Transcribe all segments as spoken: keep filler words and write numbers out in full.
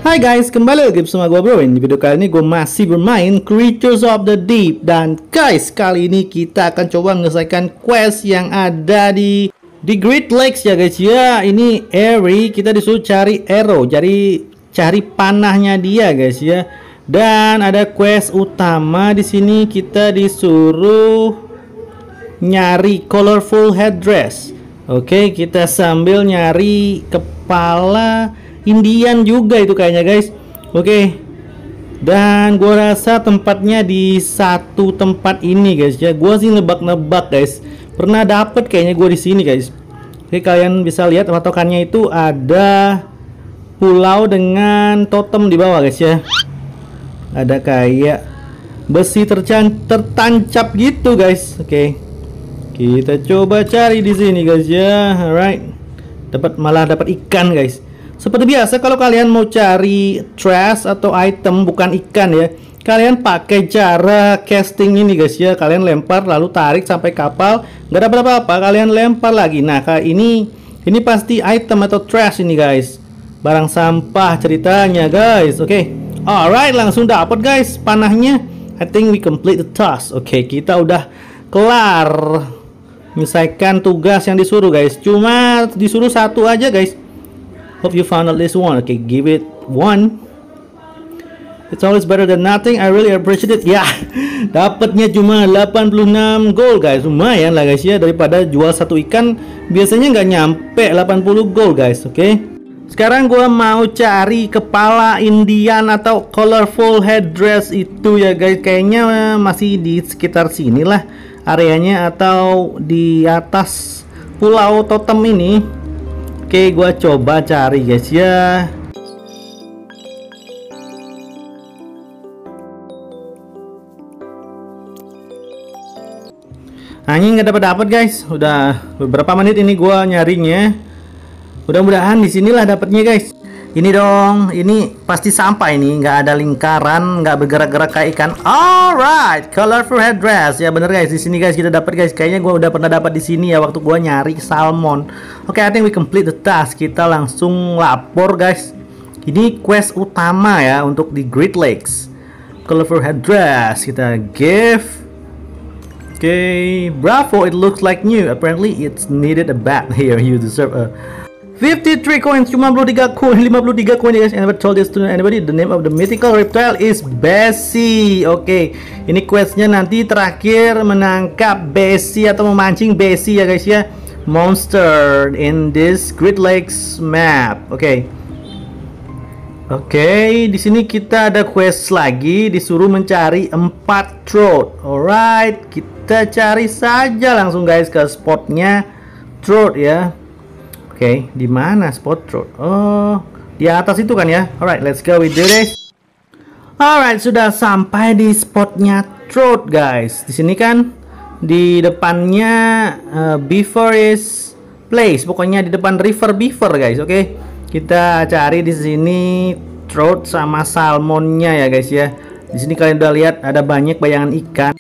Hai guys, kembali lagi bersama gue Bro. Di video kali ini gue masih bermain Creatures of the Deep. Dan guys, kali ini kita akan coba menyelesaikan quest yang ada di di Great Lakes ya guys ya. Ini Eri, kita disuruh cari arrow, jadi cari panahnya dia guys ya. Dan ada quest utama di sini, kita disuruh nyari colorful headdress. Oke, kita sambil nyari kepala Indian juga itu kayaknya guys. Oke. Dan gua rasa tempatnya di satu tempat ini guys ya. Gua sih nebak-nebak guys. Pernah dapet kayaknya gua di sini guys. Oke, kalian bisa lihat patokannya itu ada pulau dengan totem di bawah guys ya. Ada kayak besi tercan tertancap gitu guys. Oke. Kita coba cari di sini guys ya. Alright. Dapat malah dapat ikan guys. Seperti biasa, kalau kalian mau cari trash atau item bukan ikan ya, kalian pakai cara casting ini guys ya. Kalian lempar lalu tarik sampai kapal, nggak dapat apa-apa, kalian lempar lagi. Nah kayak ini, ini pasti item atau trash ini guys, barang sampah ceritanya guys. Oke, okay. Alright, langsung dapat guys panahnya. I think we complete the task. Oke, okay, kita udah kelar menyelesaikan tugas yang disuruh guys. Cuma disuruh satu aja guys. Hope you found at least one. Okay, give it one. It's always better than nothing. I really appreciate it. Ya, dapatnya cuma delapan puluh enam gold guys. Lumayan lah guys ya, daripada jual satu ikan biasanya nggak nyampe delapan puluh gold guys. Oke. Okay? Sekarang gua mau cari kepala Indian atau colorful headdress itu ya guys. Kayaknya masih di sekitar sini lah areanya, atau di atas pulau totem ini. Oke, gua coba cari guys ya. Anjing nggak dapat dapat guys. Udah beberapa menit ini gua nyarinya. Mudah-mudahan di sinilah dapatnya guys. Ini dong, ini pasti sampah ini, nggak ada lingkaran, nggak bergerak-gerak kayak ikan. Alright, colorful headdress ya bener guys. Di sini guys kita dapat guys. Kayaknya gua udah pernah dapat di sini ya waktu gua nyari salmon. Oke, okay, I think we complete the task. Kita langsung lapor guys. Ini quest utama ya untuk di Great Lakes. Colorful headdress kita give. Oke, okay, bravo. It looks like new. Apparently it's needed a bat here. You deserve a fifty-three coins, lima puluh tiga koin, lima puluh tiga koin guys. I never told this to anybody. The name of the mythical reptile is Bessie. Oke, okay. Ini questnya nanti terakhir menangkap Bessie atau memancing Bessie ya guys ya. Monster in this Great Lakes map. Oke. Okay. Oke, okay. Di sini kita ada quest lagi, disuruh mencari empat trout. Alright, kita cari saja langsung guys ke spotnya trout ya. Oke, okay, di mana spot trout? Oh, di atas itu kan ya. Alright, let's go, we do this. Alright, sudah sampai di spotnya trout guys. Di sini kan di depannya uh, Beaver's Place. Pokoknya di depan River Beaver guys. Oke, okay? Kita cari di sini trout sama salmonnya ya guys ya. Di sini kalian udah lihat ada banyak bayangan ikan.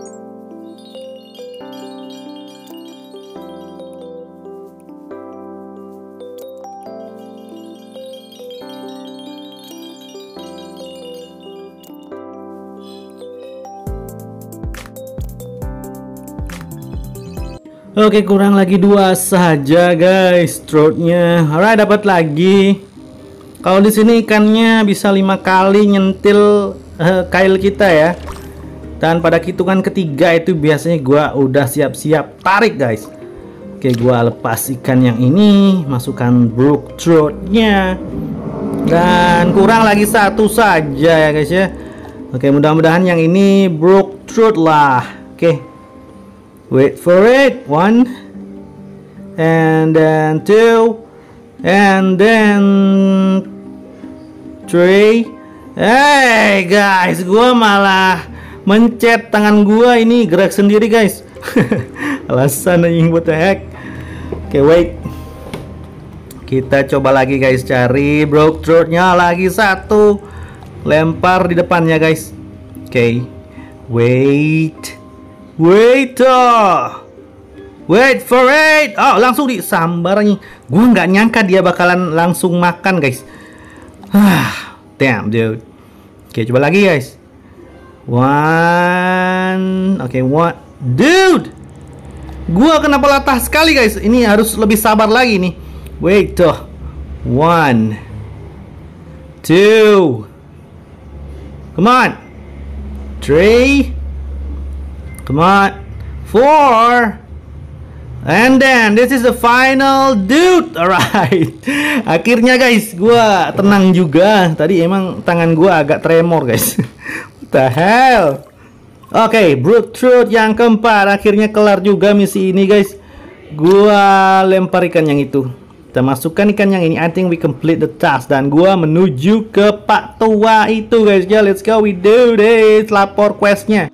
Oke, kurang lagi dua saja guys troutnya. Alright, dapat lagi. Kalau di sini ikannya bisa lima kali nyentil uh, kail kita ya. Dan pada hitungan ketiga itu biasanya gua udah siap-siap tarik guys. Oke, gua lepas ikan yang ini, masukkan brook troutnya. Dan kurang lagi satu saja ya guys ya. Oke, mudah-mudahan yang ini brook trout lah. Oke. Wait for it. One, and then two, and then three. Hey guys, gua malah mencet tangan gua ini gerak sendiri guys. Alasan anjing, what the heck. Oke, okay, wait. Kita coba lagi guys, cari brook troutnya lagi satu. Lempar di depannya guys. Oke, okay. Wait. Wait, oh. Wait for it. Oh, langsung disambar nih. Gue nggak nyangka dia bakalan langsung makan, guys. Ah, Damn, dude. Oke, coba lagi guys. One. Oke, one. Dude, gua kenapa latah sekali guys? Ini harus lebih sabar lagi nih. Wait tuh. One, two. Come on. Three. Come on. Four. And then this is the final, dude. Alright. Akhirnya guys, gua tenang juga. Tadi emang tangan gua agak tremor guys. What the hell? Oke, okay, Brute Truth yang keempat. Akhirnya kelar juga misi ini guys. Gua lempar ikan yang itu. Kita masukkan ikan yang ini. I think we complete the task. Dan gua menuju ke Pak Tua itu guys. Ya, let's go, we do this. Lapor questnya.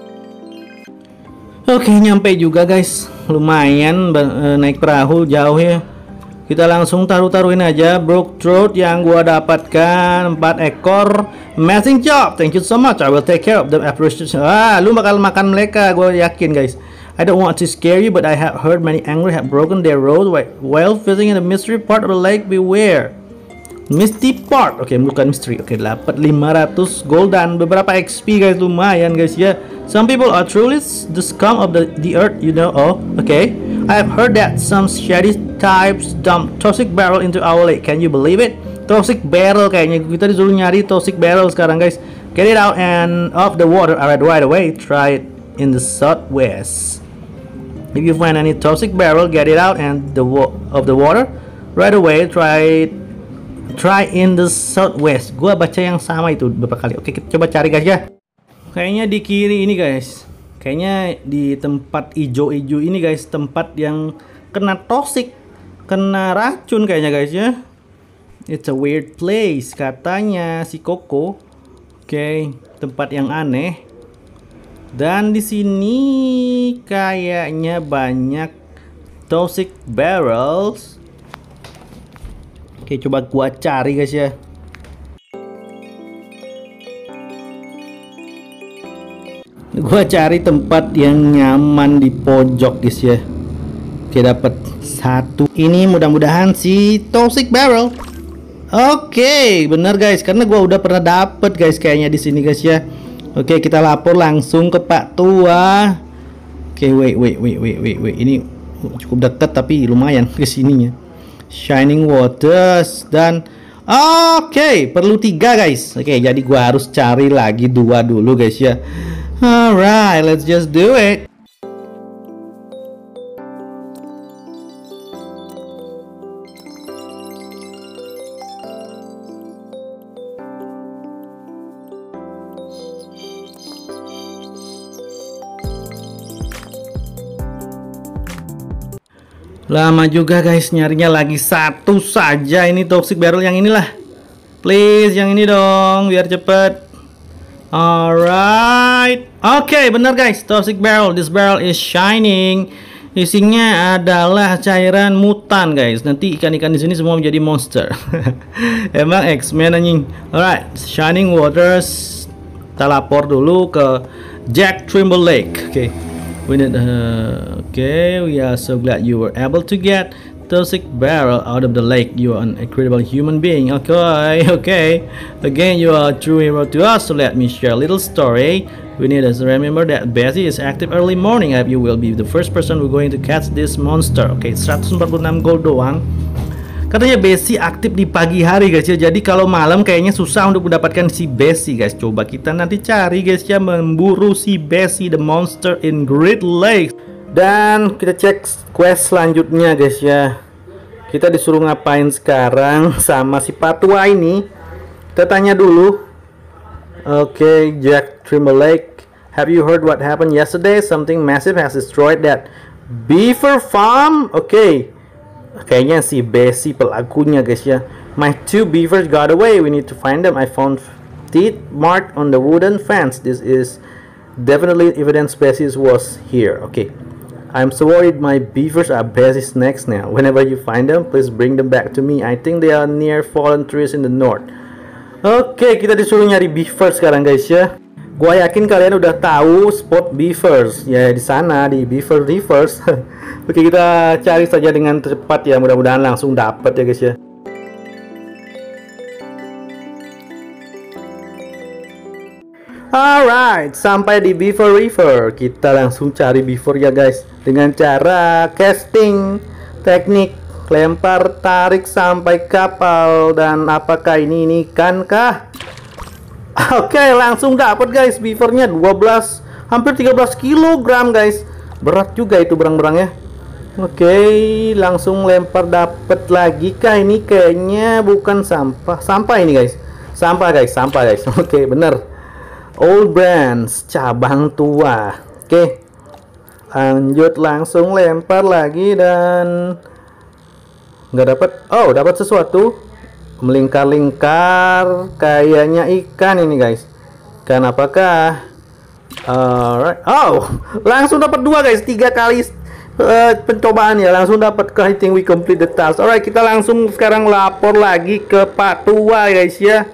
Oke, okay, nyampe juga guys. Lumayan naik perahu jauh ya. Kita langsung taruh-taruhin aja Brute Truth yang gua dapatkan empat ekor. Amazing job. Thank you so much. I will take care of them. Appreciation. Ah, lu bakal makan mereka, gue yakin guys. I don't want to scare you, but I have heard many angler have broken their road while fishing in the mystery part of the lake. Beware. Misty part. Oke, okay, bukan mystery. Oke, okay, dapat lima ratus gold dan beberapa X P guys, lumayan guys ya. Some people are truly the scum of the, the earth, you know. Oh, okay. I have heard that some shady types dump toxic barrel into our lake. Can you believe it? Toxic barrel kayaknya. Kita disuruh nyari toxic barrel sekarang guys. Get it out and off the water. Alright, right away. Try it in the southwest. If you find any toxic barrel, get it out and the wa of the water. Right away. Try it. Try in the southwest. Gua baca yang sama itu beberapa kali. Oke, kita coba cari guys ya. Kayaknya di kiri ini guys. Kayaknya di tempat ijo-ijo ini guys, tempat yang kena toxic, kena racun kayaknya guys ya. It's a weird place katanya si Koko. Oke, okay, tempat yang aneh. Dan di sini kayaknya banyak toxic barrels. Oke, okay, coba gua cari guys ya. Gua cari tempat yang nyaman di pojok guys ya. Oke, dapat satu. Ini mudah-mudahan si toxic barrel. Oke, bener guys, karena gua udah pernah dapet guys kayaknya di sini guys ya. Oke, kita lapor langsung ke Pak Tua. Oke, wait, wait, wait, wait, wait, wait. Ini cukup dekat tapi lumayan ke sininya. Shining waters dan oke, okay, perlu tiga guys. Oke, jadi gua harus cari lagi dua dulu guys ya. Alright, let's just do it. Lama juga guys nyarinya, lagi satu saja ini toxic barrel yang inilah. Please yang ini dong biar cepet. Alright. Oke, okay, benar guys, toxic barrel. This barrel is shining. Isinya adalah cairan mutan guys. Nanti ikan-ikan di sini semua menjadi monster. Emang X-Men anjing. Alright, shining waters. Kita lapor dulu ke Jack Trimble Lake. Oke. Okay. We need uh, okay, we are so glad you were able to get toxic barrel out of the lake. You are an incredible human being. Okay, okay. Again, you are a true hero to us. So let me share a little story. We need to remember that Bessie is active early morning. You will be the first person we're going to catch this monster. Okay, seratus empat puluh enam gold doang. Katanya Bessie aktif di pagi hari guys ya. Jadi kalau malam kayaknya susah untuk mendapatkan si Bessie guys. Coba kita nanti cari guys ya, memburu si Bessie the monster in Great Lakes. Dan kita cek quest selanjutnya guys ya. Kita disuruh ngapain sekarang sama si Patua ini. Kita tanya dulu. Oke, okay, Jack Trimble Lake. Have you heard what happened yesterday? Something massive has destroyed that beaver farm. Oke, okay. Kayaknya si Bessie pelakunya guys ya. My two beavers got away. We need to find them. I found teeth marked on the wooden fence. This is definitely evidence Bessie was here. Okay, I'm so worried my beavers are Bessie's next now. Whenever you find them, please bring them back to me. I think they are near fallen trees in the north. Oke, okay, kita disuruh nyari beaver sekarang guys ya. Gua yakin kalian udah tahu spot beavers ya, di sana di Beaver Rivers. Oke, kita cari saja dengan cepat ya, mudah-mudahan langsung dapat ya guys ya. Alright, sampai di Beaver River. Kita langsung cari beaver ya guys, dengan cara casting, teknik lempar tarik sampai kapal. Dan apakah ini ini ikan kah? Oke, langsung dapat guys beavernya dua belas, hampir tiga belas kilogram guys. Berat juga itu berang-berangnya. Oke, langsung lempar, dapat lagi kah? Ini kayaknya bukan sampah. Sampah ini guys. Sampah guys, sampah guys. Oke, bener. Old Brands, cabang tua. Oke, lanjut, langsung lempar lagi dan nggak dapat. Oh, dapat sesuatu, melingkar-lingkar, kayaknya ikan ini guys. Ikan apakah? Alright. Oh, langsung dapat dua guys. Tiga kali uh, pencobaan ya, langsung dapat. I think we complete the task. Alright, kita langsung sekarang lapor lagi ke Pak Tua guys ya.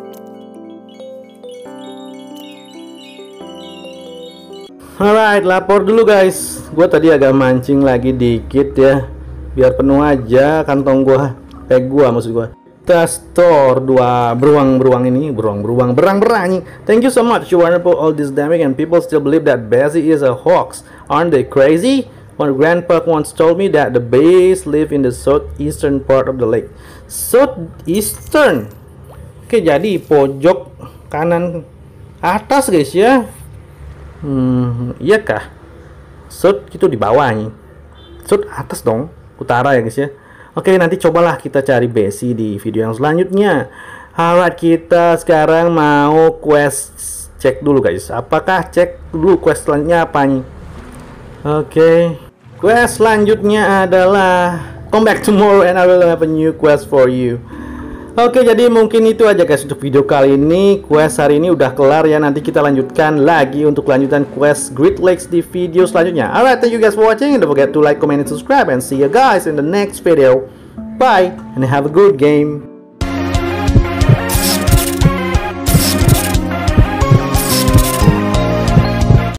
Alright, lapor dulu guys. Gue tadi agak mancing lagi dikit ya, biar penuh aja kantong gua, eh gua maksud gua. Kita store dua beruang-beruang ini, beruang-beruang, berang-berang. Thank you so much. You wonderful all this damage and people still believe that Bessie is a hoax. Aren't they crazy? My grandpa once told me that the bees live in the southeastern part of the lake. Southeastern. Oke, jadi pojok kanan atas guys ya. Hmm, iya kah? South itu di bawah nih. South atas dong, utara ya guys ya. Oke, nanti cobalah kita cari Bessie di video yang selanjutnya. Alright, kita sekarang mau quest cek dulu guys. Apakah cek dulu quest selanjutnya apa nih? Oke, quest selanjutnya adalah come back tomorrow and I will have a new quest for you. Oke, jadi mungkin itu aja guys untuk video kali ini. Quest hari ini udah kelar ya. Nanti kita lanjutkan lagi untuk lanjutan quest Great Lakes di video selanjutnya. Alright, thank you guys for watching. Don't forget to like, comment, and subscribe. And see you guys in the next video. Bye and have a good game.